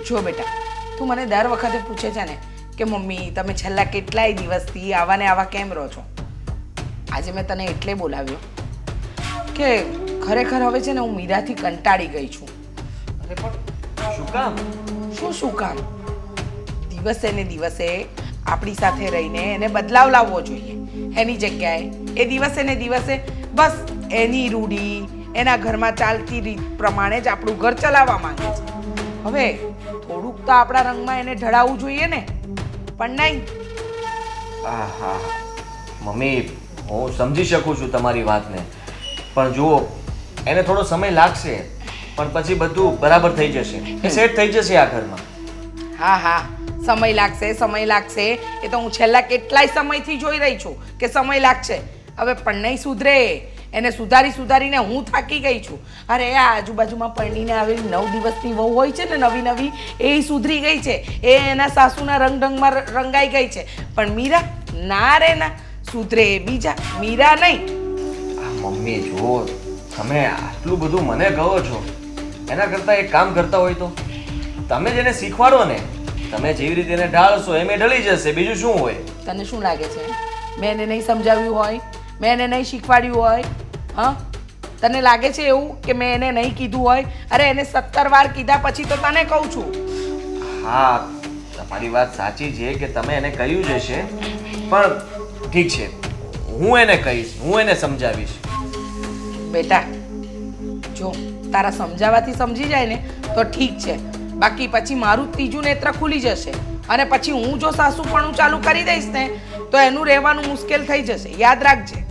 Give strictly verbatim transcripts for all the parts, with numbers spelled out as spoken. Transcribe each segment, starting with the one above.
જો બેટા, તું મને દર વખતે પૂછે છે ને કે મમ્મી તમે છેલ્લા કેટલાય દિવસથી આવા ને આવા કેમ રહો છો? આજે મેં તને એટલે બોલાવ્યો કે ખરેખર હવે છે ને હું મીરાથી કંટાળી ગઈ છું. અરે પણ શું કામ? શું શું કામ? દિવસે ને દિવસે આપણી સાથે રહીને એને બદલાવ લાવવો જોઈએ. એની જગ્યાએ એ દિવસે ને દિવસે બસ એની રૂઢી એના ઘરમાં ચાલતી રીત પ્રમાણે જ આપણું ઘર ચલાવવા માંગે છે. હવે થોડુંક તો આપણા રંગમાં એને ઢળાવવું જોઈએ ને, પણ નહીં. હા હા મમ્મી, હું સમજી શકું છું તમારી વાતને, પણ જુઓ એને થોડો સમય લાગશે, પણ પછી બધું બરાબર થઈ જશે, એ સેટ થઈ જશે આ ઘરમાં. હા હા સમય લાગશે, સમય લાગશે, એ તો હું છેલ્લા કેટલાય સમયથી જોઈ રહી છું કે સમય લાગશે. હવે પણ નહીં સુધરે, એને સુધારી સુધારીને હું થાકી ગઈ છું. અરે આ આજુબાજુમાં પરણીને આવેલી નવ દિવસની વહુ હોય છે ને, નવી નવી, એ સુધરી ગઈ છે, એ એના સાસુના રંગઢંગમાં રંગાઈ ગઈ છે. પણ મીરા ના રે ના, સુધરે બીજા, મીરા નહીં. મમ્મી જુઓ, તમે આટલું બધું મને કહો છો, એના કરતાં એક કામ કરતા હોય તો તમે જેને શીખવાડો ને, તમે જેવી રીતે એને ઢાળશો એમ એ ઢળી જશે, બીજું શું હોય? તને શું લાગે છે મેં એને નહીં સમજાવ્યું હોય, મેં એને નહીં શીખવાડ્યું હોય? હા, તને લાગે છે એવું કે મેં એને નહીં કીધું હોય? અરે એને સત્તર વાર કીધા પછી તો તને કહું છું. હા, તમારી વાત સાચી છે કે તમે એને કહ્યું જ હશે, પણ ઠીક છે, હું એને કહીશ, હું એને સમજાવીશ. બેટા જો તારા સમજાવવાથી સમજી જાય ને તો ઠીક છે, બાકી પછી મારું ત્રીજું નેત્ર ખુલી જશે અને પછી હું જો સાસુપણું ચાલુ કરી દઈશ ને તો એનું રહેવાનું મુશ્કેલ થઈ જશે, યાદ રાખજે.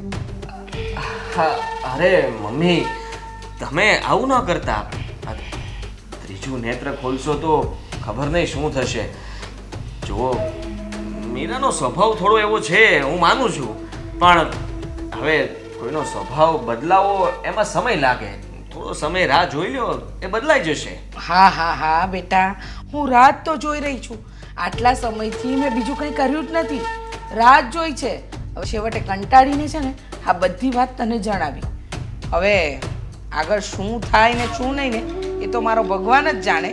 હા અરે મમ્મી, તમે આવું ન કરતા. ત્રીજું નેત્ર ખોલશો તો ખબર નહીં શું થશે. જુઓ, મીરાનો સ્વભાવ થોડો એવો છે, હું માનું છું, પણ હવે કોઈનો સ્વભાવ બદલાવો એમાં સમય લાગે. થોડો સમય રાહ જોઈ લો, એ બદલાઈ જશે. હા હા હા બેટા, હું રાત તો જોઈ રહી છું. આટલા સમયથી મેં બીજું કંઈ કર્યું જ નથી, રાત જોઈ છે. હવે છેવટે કંટાળીને છે ને આ બધી વાત તને જણાવી. હવે આગળ શું થાય ને શું નહીં ને એ તો મારો ભગવાન જ જાણે,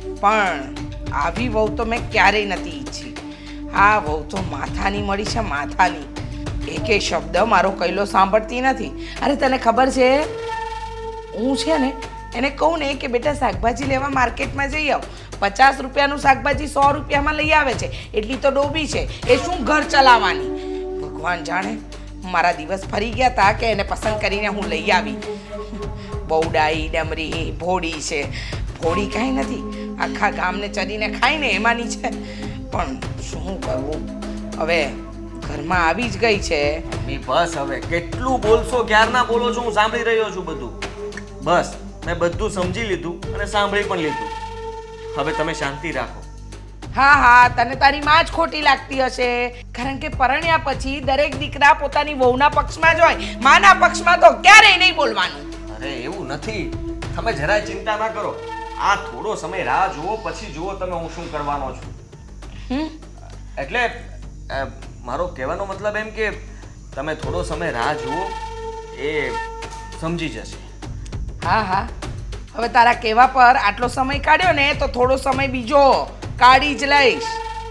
પણ આવી વહુ તો મેં ક્યારેય નથી ઈચ્છી. આ વહુ તો માથાની મળી છે, માથાની. એકે શબ્દ મારો કૈલો સાંભળતી નથી. અરે તને ખબર છે, હું છે ને એને કહું ને કે બેટા શાકભાજી લેવા માર્કેટમાં જઈ આવ, પચાસ રૂપિયાનું શાકભાજી સો રૂપિયામાં લઈ આવે છે. એટલી તો ડોબી છે, એ શું ઘર ચલાવવાની? ભગવાન જાણે મારા દિવસ ફરી ગયા હતા કે એને પસંદ કરીને હું લઈ આવી. બહુડાઈ ડમરી ભોળી છે. ભોળી કાંઈ નથી, આખા ગામને ચરીને ખાઈને એમાંની છે. પણ શું કરવું, હવે ઘરમાં આવી જ ગઈ છે. બસ હવે કેટલું બોલશો, ક્યારના બોલો છો, હું સાંભળી રહ્યો છું બધું. બસ મેં બધું સમજી લીધું અને સાંભળી પણ લીધું. હવે તમે શાંતિ રાખો. હા હા, તને તારી માં જ ખોટી લાગતી હશે, કારણ કે પરણ્યા પછી દરેક દીકરા પોતાની વહુના પક્ષમાં જ હોય, માના પક્ષમાં તો ક્યારેય નહીં બોલવાનું. અરે એવું નથી, તમે જરાય ચિંતા ના કરો. આ થોડો સમય રાહ જુઓ, પછી જુઓ તમે હું શું કરવાનો છું. હમ એટલે મારો કહેવાનો મતલબ એમ કે તમે થોડો સમય રાહ જુઓ, એ સમજી જશે. હા હા, હવે તારા કહેવા પર આટલો સમય કાઢ્યો ને તો થોડો સમય બીજો કાઢી જ લઈશ,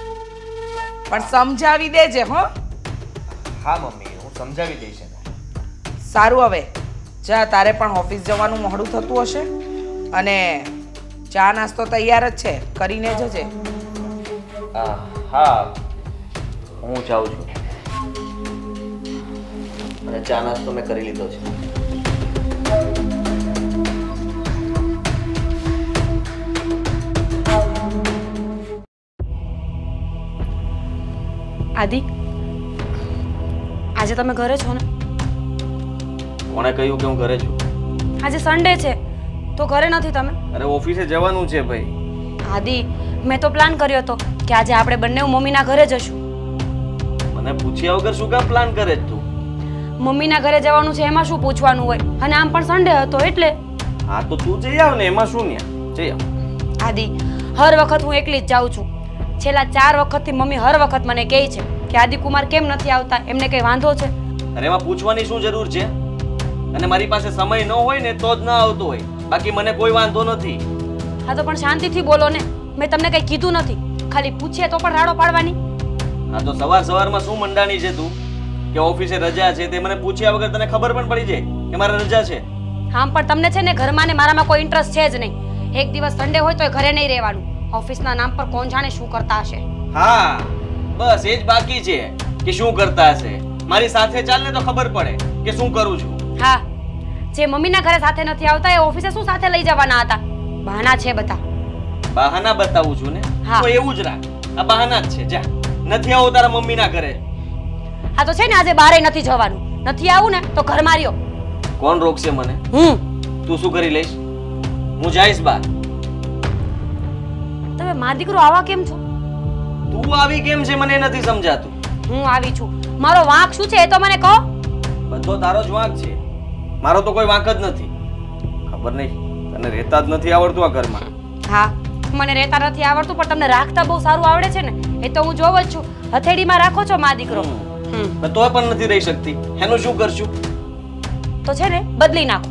પણ સમજાવી દેજે. હો હા મમ્મી, હું સમજાવી દઈશ. સારું, હવે જા, તારે પણ ઓફિસ જવાનું મોડું થતું હશે અને ચા નાસ્તો તૈયાર જ છે, કરીને જજે. હા, હું જાઉં છું અને ચા નાસ્તો મેં કરી લીધો છે. આદિ, આજે તમે ઘરે છો ને? કોણે કહ્યું કે હું ઘરે છું? આજે સન્ડે છે તો ઘરે નથી તમે? અરે ઓફિસે જવાનું છે ભાઈ. આદિ, મેં તો પ્લાન કર્યો હતો કે આજે આપણે બંને મમ્મીના ઘરે જશું. મને પૂછ્યા વગર શું કામ પ્લાન કરે તું? મમ્મીના ઘરે જવાનું છે એમાં શું પૂછવાનું હોય, અને આમ પણ સન્ડે હતો એટલે. હા તો તું જઈ આવ ને, એમાં શું ન્યા, જઈ આવ. આદિ, હર વખત હું એકલી જ જાઉં છું. છેલ્લા ચાર વખતથી મમ્મી હર વખત મને કહે છે કે આદિકુમાર કેમ નથી આવતા, એમને કઈ વાંધો છે? અરે એમાં પૂછવાની શું જરૂર છે? અને મારી પાસે સમય ન હોય ને તો જ ન આવતો હોય, બાકી મને કોઈ વાંધો નથી. હા તો પણ શાંતિથી બોલો ને, મેં તમને કંઈ કીધું નથી. ખાલી પૂછીએ તો પણ રાડો પાડવાની. હા તો સવાર સવારમાં શું મંડાણી છે તું કે ઓફિસે રજા છે તે મને પૂછ્યા વગર તને ખબર પણ પડી જાય કે મારે રજા છે? હા પણ તમને છે ને ઘરમાં ને મારામાં કોઈ ઇન્ટરેસ્ટ છે જ નહીં. એક દિવસ સન્ડે હોય તો ઘરે નહીં રહેવાનું. ઓફિસના નામ પર કોણ જાણે શું કરતા હશે. હા બસ એ જ બાકી છે કે શું કરતા હશે. મારી સાથે ચાલ ને તો ખબર પડે કે શું કરું છું. હા, જે મમ્મીના ઘરે સાથે નથી આવતા એ ઓફિસે શું સાથે લઈ જવાના હતા? બહાના છે બધા. બહાના બતાવું છું ને હા. તો એવું જ રાખ. આ બહાના જ છે. જા, નથી આવું તારા મમ્મીના ઘરે. હા તો છે ને આજે બારે નથી જવાનું. નથી આવું ને તો ઘર માર્યો. કોણ રોકશે મને? હું. તું શું કરી લઈશ? હું જઈશ બહાર. તમે મા દીકરો આવા કેમ છો? તું આવી કેમ છે મને નથી સમજાતું. હું આવી છું. મારો વાંક શું છે એ તો મને કહો. બધો તારો જ વાંક છે. મારો તો કોઈ વાંક જ નથી. ખબર નહીં તને રહેતા જ નથી આવડતું આ ઘરમાં. હા, મને રહેતા નથી આવડતું પણ તમને રાખતા બહુ સારું આવડે છે ને. એ તો હું જોઉં જ છું. હથેળીમાં રાખો છો મા દીકરો. હમ. પણ તોય પણ નથી રહી શકતી. એનું શું કરશું? તો છે ને બદલી નાખો.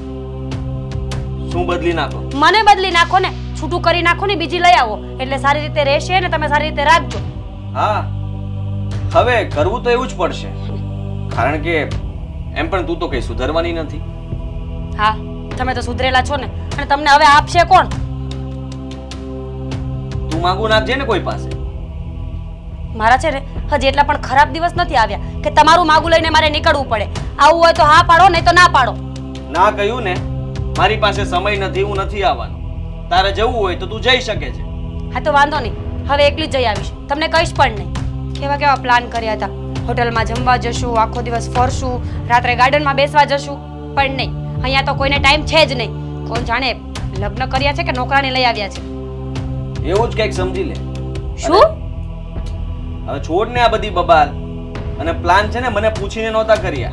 શું બદલી નાખો? મને બદલી નાખો ને. છૂટું કરી નાખો ને બીજી લઈ આવો એટલે સારી રીતે રહેશે ને તમે સારી રીતે રાખજો. હા, હવે કરવું તો એવું જ પડશે. કારણ કે એમ પણ તું તો કઈ સુધરવાની નથી. હા, તમે તો સુધરેલા છો ને. અને તમને હવે આપશે કોણ? તું માંગુ નાખજે ને કોઈ પાસે. મારા છે ને હજી એટલા પણ ખરાબ દિવસ નથી આવ્યા કે તમારું માગું લઈને મારે નીકળવું પડે. આવું હોય તો હા પાડો, નહીં તો ના પાડો. ના કહ્યું ને. મારી પાસે સમય નથી, હું નથી આવવાનો. તારે જવું હોય તો તું જઈ શકે છે. હા તો વાંધો નહીં, હવે એકલી જ જઈ આવીશ. તમને કહીશ પણ નહીં. કેવા કેવા પ્લાન કર્યા હતા. હોટલમાં જમવા જશું, આખો દિવસ ફરશું, રાત્રે ગાર્ડનમાં બેસવા જશું. પણ નહીં, અહીંયા તો કોઈને ટાઈમ છે જ નહીં. કોણ જાણે લગ્ન કર્યા છે કે નોકરાને લઈ આવ્યા છે. એવું જ કંઈક સમજી લે. શું? હવે છોડ ને આ બધી બબાલ. અને પ્લાન છે ને મને પૂછીને નહોતા કર્યા.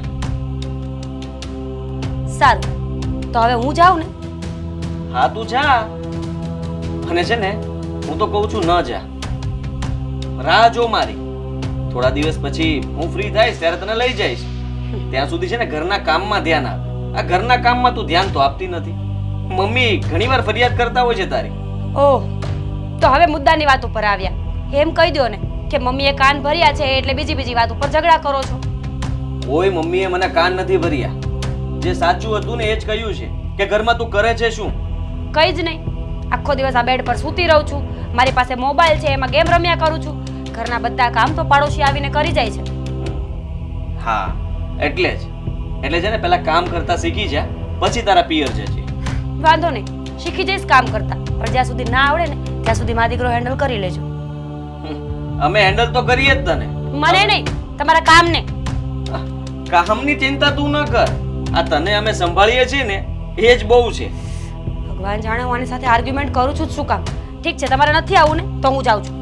સારું, તો હવે હું જાઉં ને. હા તું જા. અને છે ને હું તો કહું છું ન જા. રાહ જો મારી. થોડા દિવસ પછી હું ફ્રી થઈશ ત્યારે તને લઈ જઈશ. ત્યાં સુધી છે ને ઘરના કામમાં ધ્યાન આપ. આ ઘરના કામમાં તું ધ્યાન તો આપતી નથી. મમ્મી ઘણીવાર ફરિયાદ કરતા હોય છે તારી. ઓહ, તો હવે મુદ્દાની વાત ઉપર આવ્યા. એમ કહી દો ને કે મમ્મીએ કાન ભર્યા છે એટલે બીજી બીજી વાત ઉપર ઝઘડા કરો છો. કોઈ મમ્મીએ મને કાન નથી ભર્યા. જે સાચું હતું ને એ જ કહ્યું છે કે ઘરમાં તું કરે છે શું. કઈ જ નહીં. આખો દિવસ આ બેડ પર સૂતી રહું છું. મારી પાસે મોબાઈલ છે, એમાં ગેમ રમ્યા કરું છું. ઘરના બધા કામ તો પાડોશી આવીને કરી જાય છે. હા એટલે જ એટલે છે ને પેલા કામ કરતા શીખી જા, પછી તારા પિયર જજે. વાંધો નહીં, શીખી જઈશ કામ કરતા. પણ જ્યાં સુધી ના આવડે ને ત્યાં સુધી મા દીકરો હેન્ડલ કરી લેજો. અમે હેન્ડલ તો કરીએ જ તને. મને નહીં, તમારા કામને. કામની ચિંતા તું ન કર. આ તને અમે સંભાળીએ છીએ ને એ જ બહુ છે. ભગવાન જાણે હું આની સાથે આર્ગ્યુમેન્ટ કરું છું જ શું કામ. ઠીક છે, તમારે નથી આવું ને તો હું જાઉં છું.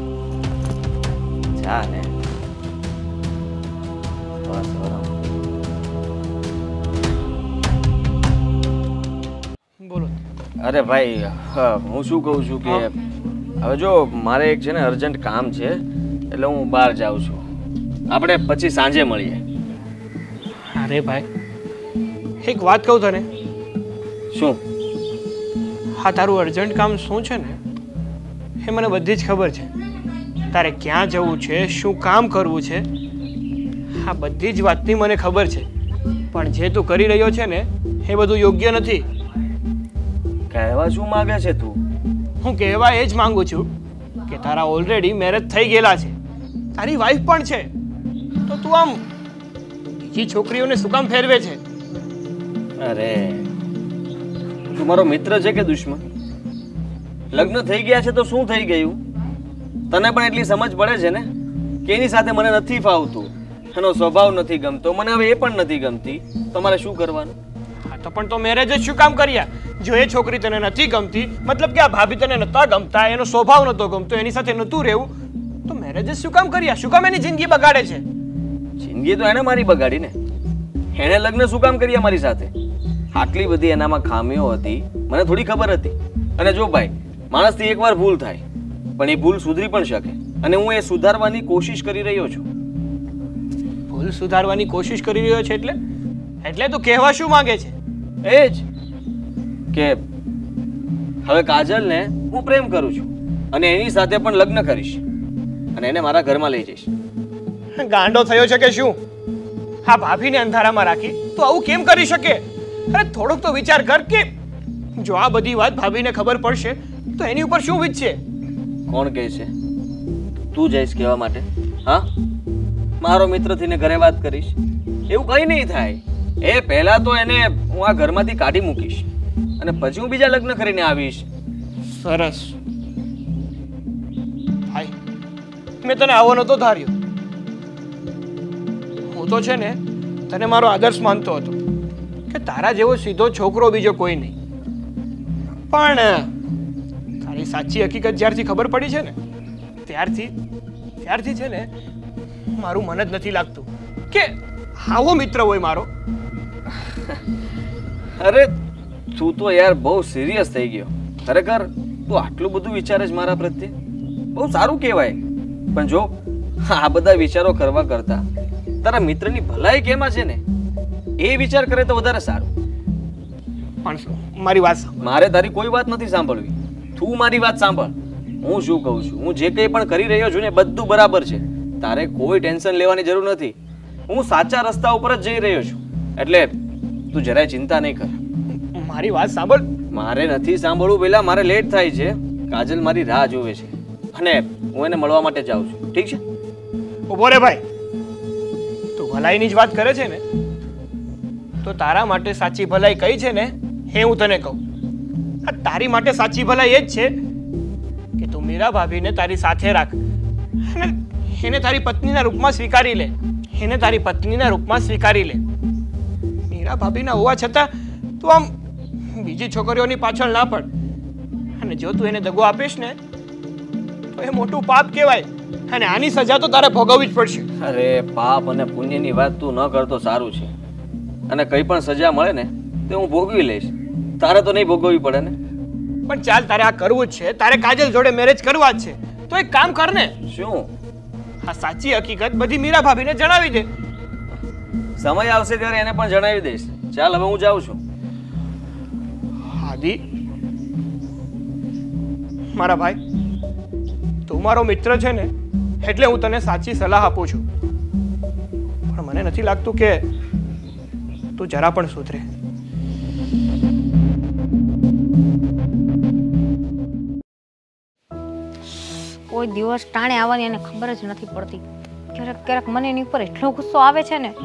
જા ને. બસ બરાબર. બોલો. અરે ભાઈ, હા, હું શું કહું છું કે હવે જો મારે એક છે ને અર્જન્ટ કામ છે એટલે હું બહાર જાઉં છું. આપણે પછી સાંજે મળીએ. અરે ભાઈ, એક વાત કહું તને. શું? હા, તારું અર્જન્ટ કામ શું છે ને એ મને બધી જ ખબર છે. તારે ક્યાં જવું છે, શું કામ કરવું છે, આ બધી જ વાતની મને ખબર છે. પણ જે તું કરી રહ્યો છે ને એ બધું યોગ્ય નથી. કહેવા શું માંગે છે તું? હું કહેવા એ જ માંગુ છું કે તારા ઓલરેડી મેરેજ થઈ ગયેલા છે, તારી વાઈફ પણ છે, તો તું આમ બીજી છોકરીઓને શું કામ ફેરવે છે? અરે તું મારો મિત્ર છે કે દુશ્મન? લગ્ન થઈ ગયા છે તો શું થઈ ગયું? તને પણ એટલી સમજ પડે છે ને કે એની સાથે મને નથી ફાવતું, એનો સ્વભાવ નથી ગમતો, મને હવે એ પણ નથી ગમતી, તો મારે શું કરવાનું? હા તો પણ તો મેરેજ જ શું કામ કર્યા? જો એ છોકરી તને નથી ગમતી, મતલબ કે આ ભાભી તને નતા ગમતા, એનો સ્વભાવ નતો ગમતો, એની સાથે નતું રહેવું, તો મેરેજ જ શું કામ કર્યા? શું કામ એની જિંદગી બગાડે છે? જિંદગી તો એને મારી બગાડી ને. એણે લગ્ન શું કામ કર્યા મારી સાથે? આટલી બધી એનામાં ખામીઓ હતી મને થોડી ખબર હતી. અને જો ભાઈ, માણસથી એકવાર ભૂલ થાય પણ એ ભૂલ સુધરી પણ શકે, અને હું એ સુધારવાની કોશિશ કરી રહ્યો છું. ભૂલ સુધારવાની કોશિશ કરી રહ્યો છે એટલે એટલે તું કહેવા શું માંગે છે? એ જ કે હવે કાજલને હું પ્રેમ કરું છું. અને એની સાથે પણ લગ્ન કરીશ અને એને મારા ઘરમાં લઈ જઈશ. ગાંડો થયો છે કે શું? હા, ભાભીને અંધારામાં રાખી તો આવું કેમ કરી શકે? અરે થોડોક તો વિચાર કર કે જો આ બધી વાત ભાભીને ખબર પડશે તો એની ઉપર શું વીતશે? કોણ કહે છે તું જઈશ કહેવા માટે? હા, મારો મિત્ર થઈને ઘરે વાત કરીશ? એવું કંઈ નહીં થાય. એ પહેલા તો એને હું આ ઘરમાંથી કાઢી મૂકીશ અને પછી હું બીજા લગ્ન કરીને આવીશ. સરસ ભાઈ, મેં તને આવો નતો ધાર્યો. હું તો છે ને તને મારો આદર્શ માનતો હતો કે તારા જેવો સીધો છોકરો બીજો કોઈ નહીં. પણ તારી સાચી હકીકત જ્યારથી ખબર પડી છે ને ત્યારથી ત્યારથી છે ને મારું મન જ નથી લાગતું કે આવો મિત્ર હોય મારો. અરે તું તો યાર બહુ સિરિયસ થઈ ગયો. ખરેખર તું આટલું બધું વિચારે છે મારા પ્રત્યે? બહુ સારું કહેવાય. પણ જો આ બધા વિચારો કરવા કરતા તારા મિત્રની ભલાઈ કેમાં છે ને એ વિચાર કરે તો વધારે સારું. પણ મારી વાત સાંભળ. મારે તારી કોઈ વાત નથી સાંભળવી. તું મારી વાત સાંભળ. હું શું કહું છું, હું જે કંઈ પણ કરી રહ્યો છું ને બધું બરાબર છે. તારે કોઈ ટેન્શન લેવાની જરૂર નથી. હું સાચા રસ્તા ઉપર જ જઈ રહ્યો છું. એટલે તું જરાય ચિંતા નહીં કર. મારી વાત સાંભળ. મારે નથી સાંભળવું. પહેલા મારે લેટ થાય છે. કાજલ મારી રાહ જોવે છે અને હું એને મળવા માટે જાઉં છું. ઠીક છે? ઉભો રે ભાઈ, તું ભલાઈની જ વાત કરે છે ને તો તારા માટે સાચી ભલાઈ કઈ છે ને એ હું તને કહું. આ તારી માટે સાચી ભલાઈ એ જ છે કે તું મીરા ભાભીને તારી સાથે રાખ અને એને તારી પત્નીના રૂપમાં સ્વીકારી લે. એને તારી પત્નીના રૂપમાં સ્વીકારી લે. મીરા ભાભીના હોવા છતાં તું આમ બીજી છોકરીઓની પાછળ ના પડ. અને જો તું એને દગો આપીશ ને તો એ મોટું પાપ કહેવાય અને આની સજા તો તારે ભોગવવી જ પડશે. અરે પાપ અને પુણ્યની વાત તું ન કરતો સારું છે. અને કઈ પણ સજા મળે ને તે હું ભોગવી લઈશ. તારે તો નહીં ભોગવવી પડે ને. પણ ચાલ, તારે આ કરવું જ છે, તારે કાજલ જોડે મેરેજ કરવા જ છે તો એક કામ કર ને. શું? આ સાચી હકીકત બધી મીરા ભાભીને જણાવી દે. સમય આવશે ત્યારે એને પણ જણાવી દઈશ. ચાલ હવે હું જાઉં છું. આદિ, મારા ભાઈ, તું મારો મિત્ર છે ને એટલે હું તને સાચી સલાહ આપું છું. પણ મને નથી લાગતું કે તું જરા પણ સુધરે. કોઈ દિવસ ટાણે આવવાની એને ખબર જ નથી પડતી. ક્યારેક ક્યારેક મને એની ઉપર એટલો ગુસ્સો આવે છે ને.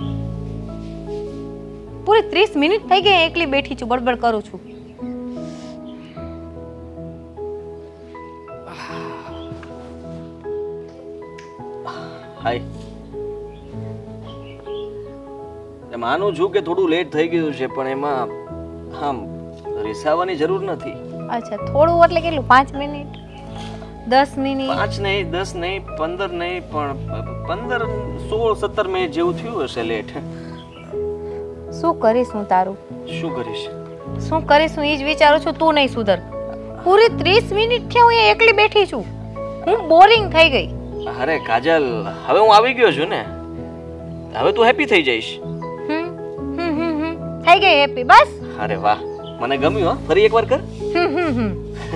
પૂરી ત્રીસ મિનિટ થઈ ગઈ એકલી બેઠી છું, બડબડ કરું છું. હાય. માનું છું કે થોડું લેટ થઈ ગયું છે પણ એમાં આમ રિસાવાની જરૂર નથી. અચ્છા, થોડું એટલે કેટલું? પાંચ મિનિટ, દસ મિનિટ? પાંચ નહીં, દસ નહીં, પંદર નહીં, પણ પંદર સોળ સત્તર મિનિટ જેવું થયું હશે લેટ. શું કરીશ હું તારું? શું કરીશ? શું કરીશ હું એ જ વિચારું છું. તું નહીં સુધર. પૂરી ત્રીસ મિનિટ થી હું અહીંયા એકલી બેઠી છું. હું બોરિંગ થઈ ગઈ. અરે કાજલ, હવે હું આવી ગયો છું ને, હવે તું હેપી થઈ જઈશ. હમ હમ હમ હમ થઈ ગઈ હેપી બસ. અરે વાહ, મને ગમ્યું. હા, ફરી એકવાર કર. હમ હમ હમ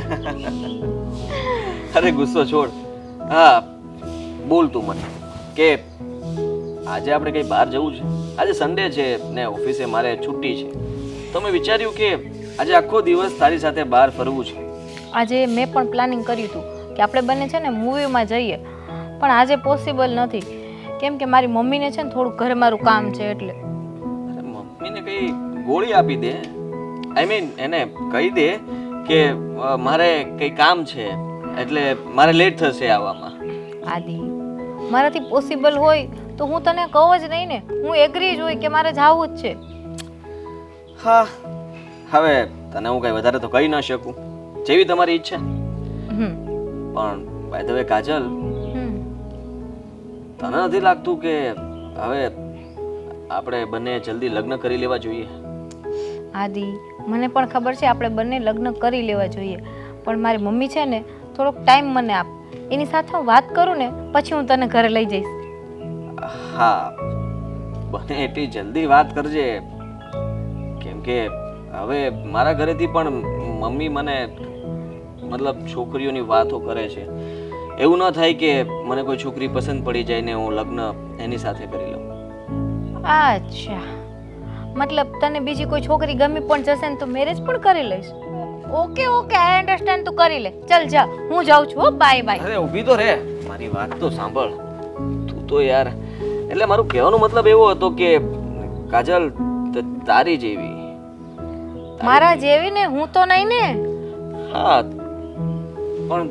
અરે ગુસ્સો છોડ. હા, બોલ તું મને કે આજે આપણે કઈ બહાર જવું છે? આજે સન્ડે છે ને ઓફિસે મારે છુટ્ટી છે, તો મેં વિચાર્યું કે આજે આખો દિવસ તારી સાથે બહાર ફરવું છે. આજે મેં પણ પ્લાનિંગ કર્યું હતું કે આપણે બંને છે ને મૂવીમાં જઈએ, પણ આજે પોસિબલ નથી કેમ કે મારી મમ્મીને છે ને થોડું ઘરે મારું કામ છે એટલે. અરે મમ્મીને કઈ ગોળી આપી દે. આઈ મીન એને કહી દે કે અ, મારે કઈ કામ છે એટલે મારે લેટ થશે આવવામાં. આદિ, મારાથી પોસિબલ હોય તો હું તને કહું જ નહીં ને. હું એગ્રી જ હોય કે મારે જવું જ છે. હા, હવે તને હું કઈ વધારે તો કહી ન શકું, જેવી તમારી ઈચ્છા. હમ પણ બાય ધ વે કાજલ, હમ તને નથી લાગતું કે હવે આપણે બંને જલ્દી લગ્ન કરી લેવા જોઈએ? આદિ, મને પણ ખબર છે આપણે બંને લગ્ન કરી લેવા જોઈએ, પણ મારી મમ્મી છે ને થોડોક ટાઈમ મને આપ. એની સાથે હું વાત કરું ને પછી હું તને ઘરે લઈ જઈશ. હા, બને એટલી જલ્દી વાત કરજે, કેમ કે હવે મારા ઘરેથી પણ મમ્મી મને મતલબ છોકરીઓની વાતો કરે છે. એવું ન થાય કે મને કોઈ છોકરી પસંદ પડી જાય ને હું લગ્ન એની સાથે કરી લઉં. અચ્છા, મતલબ તને બીજી કોઈ છોકરી ગમી પણ જશે ને તો મેરેજ પણ કરી લઈશ. ઓકે ઓકે, આઈ અન્ડરસ્ટેન્ડ, તું કરી લે. ચલ જા, હું જાઉં છું. હો, બાય બાય. અરે ઊભી તો રહે, મારી વાત તો સાંભળ. તું તો યાર, એટલે મારું કહેવાનો મતલબ એવો હતો કે કાજલ ત- તારી જેવી. મારા જેવી ને? હું તો નહીં ને. હા, પણ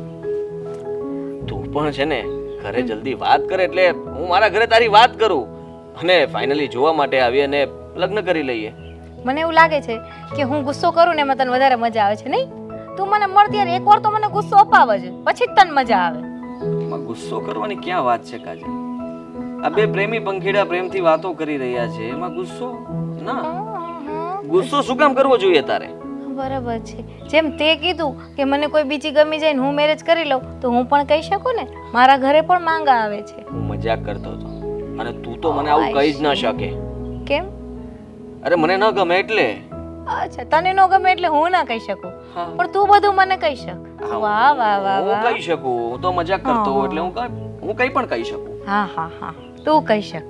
તું પણ છે ને ઘરે જલ્દી વાત કરે એટલે હું મારા ઘરે તારી વાત કરું અને ફાઇનલી જોવા માટે આવી અને લગ્ન કરી લઈએ. મને એવું લાગે છે કે હું ગુસ્સો કરું ને એમાં તને વધારે મજા આવે છે, નહીં? તું મને મળતી યાર એકવાર તો મને ગુસ્સો અપાવે છે, પછી જ તને મજા આવે. એમાં ગુસ્સો કરવાની ક્યાં વાત છે કાજલ? આ બે પ્રેમી પંખીડા પ્રેમથી વાતો કરી રહ્યા છે, એમાં ગુસ્સો ના. ગુસ્સો શું કામ કરવો જોઈએ તારે? બરાબર છે. જેમ તે કીધું કે મને કોઈ બીજી ગમી જાય ને હું મેરેજ કરી લઉં, તો હું પણ કહી શકું ને મારા ઘરે પણ માંગા આવે છે. હું મજાક કરતો હતો અને તું તો મને આવું કહી જ ન શકે. કેમ? અરે મને ન ગમે એટલે. અચ્છા, તને ન ગમે એટલે હું ના કહી શકું, હા. પણ તું બધું મને કહી શક. હા, વાહ વાહ વાહ હું વાહ. કહી શકું. હું તો મજાક કરતો હોઉં એટલે હું કઈ હું કઈ પણ કહી શકું. હા હા હા, તું કહી શક.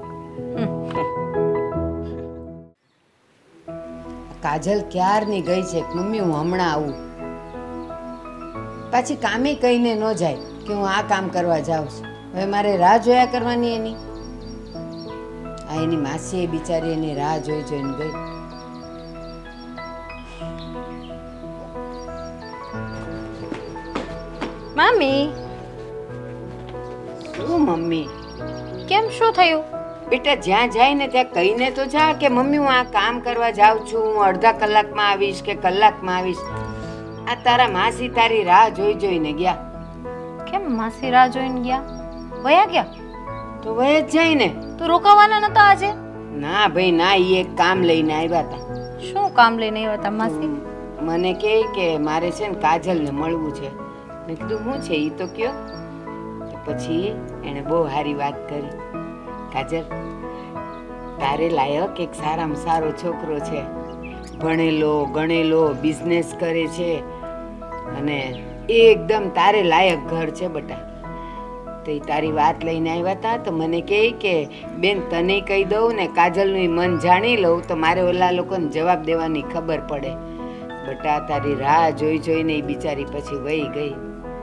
કાજલ ક્યારની ગઈ છે કે મમ્મી હું હમણાં આવું. પાછી કામે કહીને ન જાય કે હું આ કામ કરવા જાઉં છું. હવે મારે રાહ જોયા કરવાની એની. આ એની માસી બિચારી એની રાહ જોઈ જોઈને ગઈ. મામી, શું મમ્મી? કેમ, શું થયું? બેટા જ્યાં જાય ને ત્યાં કહીને તો જા કે મમ્મી હું આ કામ કરવા જાઉં છું, હું અડધા કલાકમાં આવીશ કે કલાકમાં આવીશ. આ તારા માસી તારી રાહ જોઈ જોઈને ગયા. કેમ માસી રાહ જોઈને ગયા? વયા ગયા? તો વય જ જાય ને. તું રોકાવાના નતા આજે? ના ભાઈ ના, ઈ એક કામ લઈને આવ્યા હતા. શું કામ લઈને આવ્યા હતા માસી? મને કહે કે મારે છે ને કાજલને મળવું છે. મેં કીધું શું છે ઈ તો કયો. તો પછી એણે બહુ સારી વાત કરી. કાજલ, તારે લાયક એક સારામાં સારો છોકરો છે, ભણેલો ગણેલો, બિઝનેસ કરે છે અને એકદમ તારે લાયક ઘર છે બટા. તો એ તારી વાત લઈને આવ્યા હતા. તો મને કહે કે બેન તને કહી દઉં ને કાજલનું મન જાણી લઉં તો મારે ઓલા લોકોને જવાબ દેવાની ખબર પડે. બટા તારી રાહ જોઈ જોઈને એ બિચારી પછી વહી ગઈ.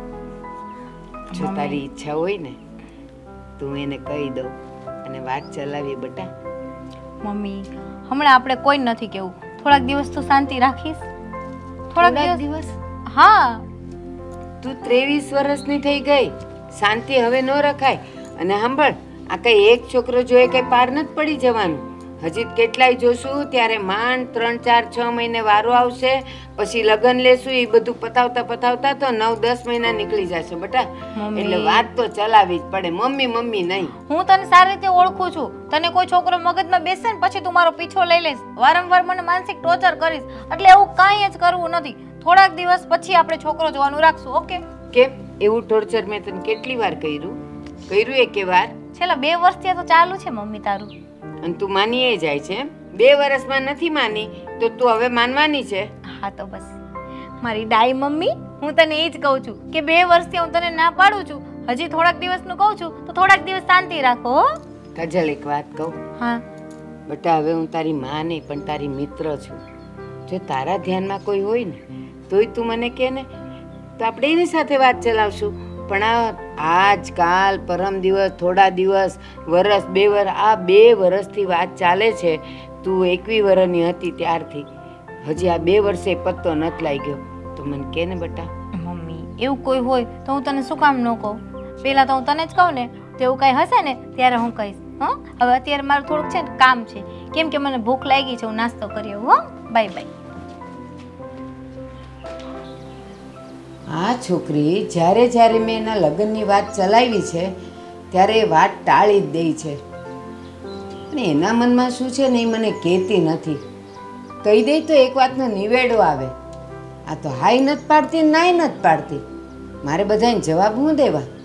જો તારી ઈચ્છા હોય ને તું એને કહી દઉં અને વાત ચલાવીએ બટા. મમ્મી, હમણાં આપણે કોઈ નથી કેવું. થોડાક દિવસ તું શાંતિ રાખીશ? થોડાક દિવસ? હા. તું ત્રેવીસ વર્ષની થઈ ગઈ, શાંતિ હવે ન રખાય. અને સાંભળ, આ કઈ એક છોકરો જોઈએ કઈ પાર નથી પડી જવાનું. હજી કેટલાય જોશું ત્યારે માંડ ત્રણ ચાર છ મહિને વારો આવશે, પછી લગ્ન લેશું. એ બધું પતાવતા પતાવતા તો નવ દસ મહિના નીકળી જશે બટા. એટલે વાત તો ચલાવી જ પડે. મમ્મી મમ્મી નહીં. હું તને સારી રીતે ઓળખું છું. તને કોઈ છોકરો મગજમાં બેસે ને પછી તું મારો પીછો લઈ લઈશ, વારંવાર મને માનસિક ટોર્ચર કરીશ. એટલે એવું કાંઈ જ કરવું નથી. થોડાક દિવસ પછી આપણે છોકરો જોવાનું રાખશું. ઓકે? કેમ એવું ટોર્ચર મેં તને કેટલી વાર કર્યું? કર્યું એકે વાર? છેલ્લા બે વર્ષથી તો ચાલુ છે મમ્મી તારું. અને તું માનીએ જાય છે એમ? બે વર્ષમાં નથી માની તો તું હવે માનવાની છે? હા તો બસ મારી ડાઈ મમ્મી, હું તને એ જ કહું છું કે બે વર્ષથી હું તને ના પાડું છું. હજી થોડાક દિવસનું કહું છું તો થોડાક દિવસ શાંતિ રાખો. કાજલ એક વાત કહું? હા. બટા હવે હું તારી માં નહીં પણ તારી મિત્ર છું. જો તારા ધ્યાનમાં કોઈ હોય ને તોય તું મને કહે ને, તો આપણે એની સાથે વાત ચલાવશું. પણ આ આજકાલ પરમ દિવસ થોડા દિવસ વરસ બે વર્ષ આ બે વર્ષથી વાત ચાલે છે. તું એકવી વર્ષની હતી ત્યારથી હજી આ બે વર્ષે પત્તો નથી લાગ્યો. તો મને કહે ને બટા. મમ્મી એવું કોઈ હોય તો હું તને શું કામ ન કહું? પહેલા તો હું તને જ કહું ને, તો એવું કઈ હશે ને ત્યારે હું કહીશ. હા, હવે અત્યારે મારું થોડુંક છે ને કામ છે, કેમ કે મને ભૂખ લાગી છે. હું નાસ્તો કરી આવું. હો, બાય બાય. આ છોકરી જ્યારે જ્યારે મેં એના લગ્નની વાત ચલાવી છે ત્યારે એ વાત ટાળી જ દે છે. અને એના મનમાં શું છે ને એ મને કહેતી નથી. કહી દઈ તો એક વાતનો નિવેડો આવે. આ તો હાઈ નથી પાડતી નાઈ નથી પાડતી. મારે બધાને જવાબ હું દેવા?